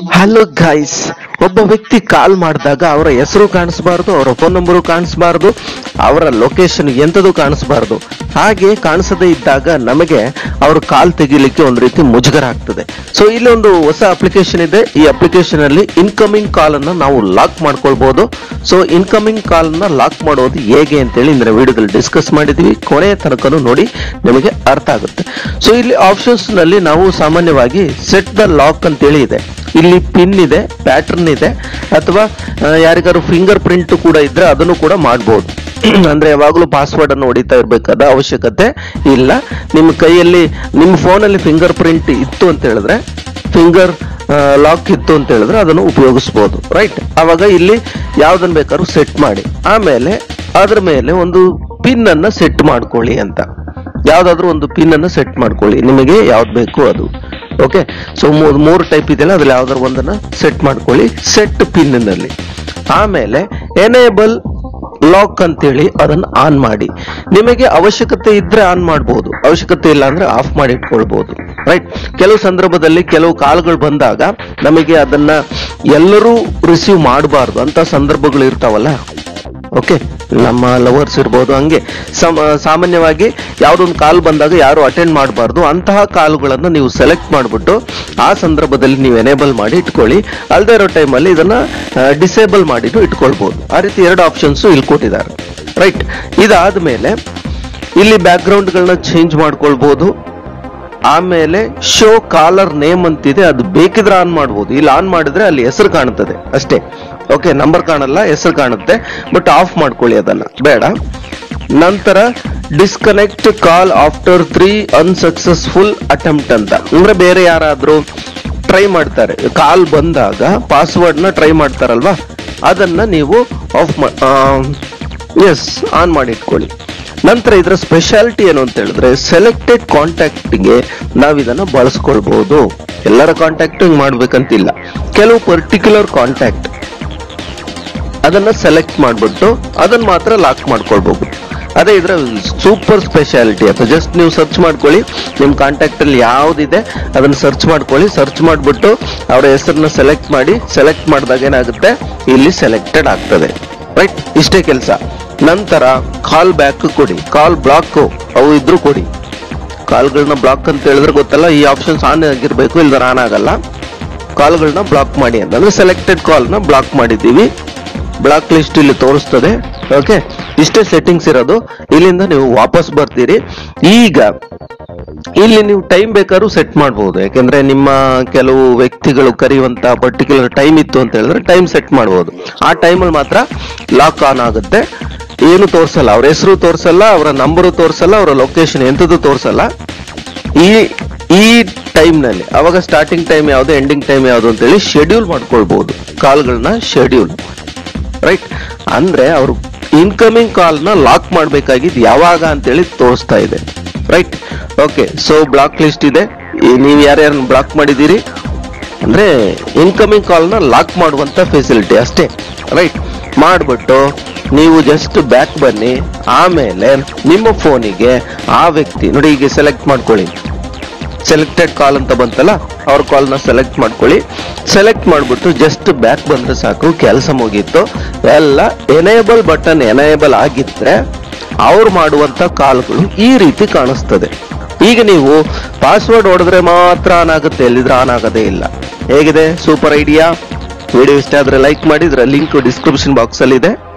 Hello guys, ಒಬ್ಬ ವ್ಯಕ್ತಿ ಕಾಲ್ ಮಾಡಿದಾಗ ಅವರ ಹೆಸರು ಕಾಣಿಸಬಾರ್ದು, ಅವರ ಫೋನ್ ನಂಬರು ಕಾಣಿಸಬಾರ್ದು, ಅವರ ಲೊಕೇಶನ್ ಎಂಥದ್ದು ಕಾಣಿಸಬಾರ್ದು. ಹಾಗೆ ಕಾಣಿಸದೇ ಇದ್ದಾಗ ನಮಗೆ ಅವರು ಕಾಲ್ ತೆಗಿಲಿಕ್ಕೆ ಒಂದು ರೀತಿ ಮುಜುಗರ ಆಗ್ತದೆ. ಸೊ ಇಲ್ಲಿ ಒಂದು ಹೊಸ ಅಪ್ಲಿಕೇಶನ್ ಇದೆ. ಈ ಅಪ್ಲಿಕೇಶನ್ ಅಲ್ಲಿ ಇನ್ಕಮಿಂಗ್ ಕಾಲ್ ಅನ್ನ ನಾವು ಲಾಕ್ ಮಾಡ್ಕೊಳ್ಬಹುದು. ಸೊ ಇನ್ಕಮಿಂಗ್ ಕಾಲ್ ಅನ್ನ ಲಾಕ್ ಮಾಡೋದು ಹೇಗೆ ಅಂತೇಳಿ ಇಂದಿನ ವಿಡಿಯೋದಲ್ಲಿ ಡಿಸ್ಕಸ್ ಮಾಡಿದೀವಿ. ಕೊನೆಯ ತನಕನೂ ನೋಡಿ, ನಿಮಗೆ ಅರ್ಥ ಆಗುತ್ತೆ. ಸೊ ಇಲ್ಲಿ ಆಪ್ಷನ್ಸ್ ನಲ್ಲಿ ನಾವು ಸಾಮಾನ್ಯವಾಗಿ ಸೆಟ್ ದ ಲಾಕ್ ಅಂತೇಳಿ ಇದೆ. ಇಲ್ಲಿ ಪಿನ್ ಇದೆ, ಪ್ಯಾಟರ್ನ್ ಇದೆ, ಅಥವಾ ಯಾರಿಗಾರು ಫಿಂಗರ್ ಪ್ರಿಂಟ್ ಕೂಡ ಇದ್ರೆ ಅದನ್ನು ಕೂಡ ಮಾಡಬಹುದು. ಅಂದ್ರೆ ಯಾವಾಗಲೂ ಪಾಸ್ವರ್ಡ್ ಅನ್ನು ಹೊಡಿತಾ ಇರ್ಬೇಕಾದ ಅವಶ್ಯಕತೆ ಇಲ್ಲ. ನಿಮ್ಮ ಕೈಯಲ್ಲಿ, ನಿಮ್ಮ ಫೋನ್ ಅಲ್ಲಿ ಫಿಂಗರ್ ಪ್ರಿಂಟ್ ಇತ್ತು ಅಂತ ಹೇಳಿದ್ರೆ, ಫಿಂಗರ್ ಲಾಕ್ ಇತ್ತು ಅಂತ ಹೇಳಿದ್ರೆ ಅದನ್ನು ಉಪಯೋಗಿಸಬಹುದು, ರೈಟ್? ಅವಾಗ ಇಲ್ಲಿ ಯಾವ್ದನ್ನ ಬೇಕಾದ್ರೂ ಸೆಟ್ ಮಾಡಿ, ಆಮೇಲೆ ಅದ್ರ ಮೇಲೆ ಒಂದು ಪಿನ್ ಅನ್ನ ಸೆಟ್ ಮಾಡ್ಕೊಳ್ಳಿ ಅಂತ. ಯಾವ್ದಾದ್ರು ಒಂದು ಪಿನ್ ಅನ್ನು ಸೆಟ್ ಮಾಡ್ಕೊಳ್ಳಿ, ನಿಮಗೆ ಯಾವ್ದು ಬೇಕು ಅದು. ಓಕೆ, ಸೊ ಮೂರು ಟೈಪ್ ಇದೆಯಲ್ಲ, ಅದ್ರಲ್ಲಿ ಯಾವ್ದಾದ್ರು ಒಂದನ್ನ ಸೆಟ್ ಮಾಡ್ಕೊಳ್ಳಿ ಸೆಟ್ ಪಿನ್ ನಲ್ಲಿ. ಆಮೇಲೆ ಎನೇಬಲ್ ಲಾಕ್ ಅಂತೇಳಿ ಅದನ್ನ ಆನ್ ಮಾಡಿ. ನಿಮಗೆ ಅವಶ್ಯಕತೆ ಇದ್ರೆ ಆನ್ ಮಾಡಬಹುದು, ಅವಶ್ಯಕತೆ ಇಲ್ಲ ಅಂದ್ರೆ ಆಫ್ ಮಾಡಿ ಇಟ್ಕೊಳ್ಬಹುದು, ರೈಟ್? ಕೆಲವು ಸಂದರ್ಭದಲ್ಲಿ ಕೆಲವು ಕಾಲ್ಗಳು ಬಂದಾಗ ನಮಗೆ ಅದನ್ನ ಎಲ್ಲರೂ ರಿಸೀವ್ ಮಾಡಬಾರ್ದು ಅಂತ ಸಂದರ್ಭಗಳು ಇರ್ತಾವಲ್ಲ. ಓಕೆ, ನಮ್ಮ ಲವರ್ಸ್ ಇರ್ಬೋದು, ಹಂಗೆ ಸಾಮಾನ್ಯವಾಗಿ ಯಾವ್ದೊಂದು ಕಾಲ್ ಬಂದಾಗ ಯಾರು ಅಟೆಂಡ್ ಮಾಡಬಾರ್ದು ಅಂತಹ ಕಾಲ್ಗಳನ್ನ ನೀವು ಸೆಲೆಕ್ಟ್ ಮಾಡಿಬಿಟ್ಟು ಆ ಸಂದರ್ಭದಲ್ಲಿ ನೀವು ಎನೇಬಲ್ ಮಾಡಿ ಇಟ್ಕೊಳ್ಳಿ. ಅಲ್ಲದೆ ಇರೋ ಟೈಮಲ್ಲಿ ಇದನ್ನ ಡಿಸೇಬಲ್ ಮಾಡಿಟ್ಟು ಇಟ್ಕೊಳ್ಬಹುದು. ಆ ರೀತಿ ಎರಡು ಆಪ್ಷನ್ಸ್ ಇಲ್ಲಿ ಕೊಟ್ಟಿದ್ದಾರೆ, ರೈಟ್? ಇದಾದ್ಮೇಲೆ ಇಲ್ಲಿ ಬ್ಯಾಕ್ ಗ್ರೌಂಡ್ಗಳನ್ನ ಚೇಂಜ್ ಮಾಡ್ಕೊಳ್ಬಹುದು. ಆಮೇಲೆ ಶೋ ಕಾಲರ್ ನೇಮ್ ಅಂತಿದೆ, ಅದು ಬೇಕಿದ್ರೆ ಆನ್ ಮಾಡಬಹುದು. ಇಲ್ಲಿ ಆನ್ ಮಾಡಿದ್ರೆ ಅಲ್ಲಿ ಹೆಸರು ಕಾಣುತ್ತದೆ ಅಷ್ಟೇ. ಓಕೆ, ನಂಬರ್ ಕಾಣಲ್ಲ, ಹೆಸರು ಕಾಣುತ್ತೆ. ಬಟ್ ಆಫ್ ಮಾಡ್ಕೊಳ್ಳಿ, ಅದನ್ನ ಬೇಡ. ನಂತರ disconnect call after 3 unsuccessful attempt ಅಂತ, ಅಂದ್ರೆ ಬೇರೆ ಯಾರಾದ್ರೂ ಟ್ರೈ ಮಾಡ್ತಾರೆ, ಕಾಲ್ ಬಂದಾಗ ಪಾಸ್ವರ್ಡ್ ನ ಟ್ರೈ ಮಾಡ್ತಾರಲ್ವಾ, ಅದನ್ನ ನೀವು ಆಫ್ ಆನ್ ಮಾಡಿ ಇಟ್ಕೊಳ್ಳಿ. ನಂತರ ಇದರ ಸ್ಪೆಷಾಲಿಟಿ ಏನು ಅಂತ ಹೇಳಿದ್ರೆ, ಸೆಲೆಕ್ಟೆಡ್ ಕಾಂಟ್ಯಾಕ್ಟ್ಗೆ ನಾವು ಇದನ್ನ ಬಳಸ್ಕೊಳ್ಬಹುದು. ಎಲ್ಲರ ಕಾಂಟ್ಯಾಕ್ಟ್ ಮಾಡ್ಬೇಕಂತಿಲ್ಲ, ಕೆಲವು ಪರ್ಟಿಕ್ಯುಲರ್ ಕಾಂಟ್ಯಾಕ್ಟ್ ಅದನ್ನ ಸೆಲೆಕ್ಟ್ ಮಾಡ್ಬಿಟ್ಟು ಅದನ್ನ ಮಾತ್ರ ಲಾಕ್ ಮಾಡ್ಕೊಳ್ಬಹುದು. ಅದೇ ಇದರ ಸೂಪರ್ ಸ್ಪೆಷಾಲಿಟಿ. ಅಥವಾ ಜಸ್ಟ್ ನೀವು ಸರ್ಚ್ ಮಾಡ್ಕೊಳ್ಳಿ, ನಿಮ್ ಕಾಂಟ್ಯಾಕ್ಟ್ ಅಲ್ಲಿ ಯಾವ್ದಿದೆ ಅದನ್ನ ಸರ್ಚ್ ಮಾಡ್ಕೊಳ್ಳಿ. ಸರ್ಚ್ ಮಾಡ್ಬಿಟ್ಟು ಅವರ ಹೆಸರನ್ನ ಸೆಲೆಕ್ಟ್ ಮಾಡಿ, ಸೆಲೆಕ್ಟ್ ಮಾಡಿದಾಗ ಏನಾಗುತ್ತೆ, ಇಲ್ಲಿ ಸೆಲೆಕ್ಟೆಡ್ ಆಗ್ತದೆ, ರೈಟ್? ಇಷ್ಟೇ ಕೆಲಸ. ನಂತರ ಕಾಲ್ ಬ್ಯಾಕ್ ಕೊಡಿ, ಕಾಲ್ ಬ್ಲಾಕ್ ಅವು ಇದ್ರು ಕೊಡಿ. ಕಾಲ್ಗಳನ್ನ ಬ್ಲಾಕ್ ಅಂತ ಹೇಳಿದ್ರೆ ಗೊತ್ತಲ್ಲ, ಈ ಆಪ್ಷನ್ಸ್ ಆನ್ ಆಗಿರ್ಬೇಕು, ಇಲ್ದಾರ ಆನ್ ಆಗಲ್ಲ. ಕಾಲ್ಗಳನ್ನ ಬ್ಲಾಕ್ ಮಾಡಿ ಅಂತಂದ್ರೆ ಸೆಲೆಕ್ಟೆಡ್ ಕಾಲ್ ನ ಬ್ಲಾಕ್ ಮಾಡಿದ್ದೀವಿ, ಬ್ಲಾಕ್ ಲಿಸ್ಟ್ ಇಲ್ಲಿ ತೋರಿಸ್ತದೆ. ಓಕೆ, ಇಷ್ಟೇ ಸೆಟ್ಟಿಂಗ್ಸ್ ಇರೋದು. ಇಲ್ಲಿಂದ ನೀವು ವಾಪಸ್ ಬರ್ತೀರಿ. ಈಗ ಇಲ್ಲಿ ನೀವು ಟೈಮ್ ಬೇಕಾದ್ರೂ ಸೆಟ್ ಮಾಡಬಹುದು, ಯಾಕೆಂದ್ರೆ ನಿಮ್ಮ ಕೆಲವು ವ್ಯಕ್ತಿಗಳು ಕರೆಯುವಂತ ಪರ್ಟಿಕ್ಯುಲರ್ ಟೈಮ್ ಇತ್ತು ಅಂತ ಹೇಳಿದ್ರೆ ಟೈಮ್ ಸೆಟ್ ಮಾಡಬಹುದು. ಆ ಟೈಮಲ್ಲಿ ಮಾತ್ರ ಲಾಕ್ ಆನ್ ಆಗುತ್ತೆ. ಏನು ತೋರಿಸಲ್ಲ, ಅವ್ರ ಹೆಸರು ತೋರಿಸಲ್ಲ, ಅವರ ನಂಬರು ತೋರಿಸಲ್ಲ, ಅವರ ಲೊಕೇಶನ್ ಎಂಥದ್ದು ತೋರಿಸಲ್ಲ. ಈ ಟೈಮ್ ನಲ್ಲಿ ಅವಾಗ ಸ್ಟಾರ್ಟಿಂಗ್ ಟೈಮ್ ಯಾವ್ದು, ಎಂಡಿಂಗ್ ಟೈಮ್ ಯಾವ್ದು ಅಂತೇಳಿ ಶೆಡ್ಯೂಲ್ ಮಾಡ್ಕೊಳ್ಬಹುದು, ಕಾಲ್ಗಳನ್ನ ಶೆಡ್ಯೂಲ್, ರೈಟ್? ಅಂದ್ರೆ ಅವರು ಇನ್ಕಮಿಂಗ್ ಕಾಲ್ ನ ಲಾಕ್ ಮಾಡ್ಬೇಕಾಗಿದ್ದು ಯಾವಾಗ ಅಂತೇಳಿ ತೋರಿಸ್ತಾ ಇದೆ, right? Okay, so block list ಇದೆ. ನೀವು ಯಾರ್ಯಾರನ್ನ ಬ್ಲಾಕ್ ಮಾಡಿದ್ದೀರಿ ಅಂದ್ರೆ ಇನ್ಕಮಿಂಗ್ ಕಾಲ್ ನ ಲಾಕ್ ಮಾಡುವಂತ ಫೆಸಿಲಿಟಿ ಅಷ್ಟೇ, ರೈಟ್? ಮಾಡ್ಬಿಟ್ಟು ನೀವು ಜಸ್ಟ್ ಬ್ಯಾಕ್ ಬನ್ನಿ. ಆಮೇಲೆ ನಿಮ್ಮ ಫೋನಿಗೆ ಆ ವ್ಯಕ್ತಿ ನೋಡಿ, ಈಗ ಸೆಲೆಕ್ಟ್ ಮಾಡ್ಕೊಳ್ಳಿ, ಸೆಲೆಕ್ಟೆಡ್ ಕಾಲ್ ಅಂತ ಬಂತಲ್ಲ, ಅವ್ರ ಕಾಲ್ ನ ಸೆಲೆಕ್ಟ್ ಮಾಡ್ಕೊಳ್ಳಿ. ಸೆಲೆಕ್ಟ್ ಮಾಡ್ಬಿಟ್ಟು ಜಸ್ಟ್ ಬ್ಯಾಕ್ ಬಂದ್ರೆ ಸಾಕು, ಕೆಲಸ ಮುಗೀತು. ಎಲ್ಲ ಎನೇಬಲ್ ಬಟನ್ ಎನೇಬಲ್ ಆಗಿದ್ರೆ ಅವ್ರು ಮಾಡುವಂತ ಕಾಲ್ಗಳು ಈ ರೀತಿ ಕಾಣಿಸ್ತದೆ. ಈಗ ನೀವು ಪಾಸ್ವರ್ಡ್ ಹೊಡೆದ್ರೆ ಮಾತ್ರ ಆನ್ ಆಗುತ್ತೆ, ಎಲ್ಲಿದ್ರೆ ಆನ್ ಆಗೋದೇ ಇಲ್ಲ. ಹೇಗಿದೆ? Super idea. ವಿಡಿಯೋ ಇಷ್ಟ ಆದ್ರೆ ಲೈಕ್ ಮಾಡಿ, ಇದರ ಲಿಂಕ್ ಡಿಸ್ಕ್ರಿಪ್ಷನ್ ಬಾಕ್ಸ್ ಅಲ್ಲಿ ಇದೆ.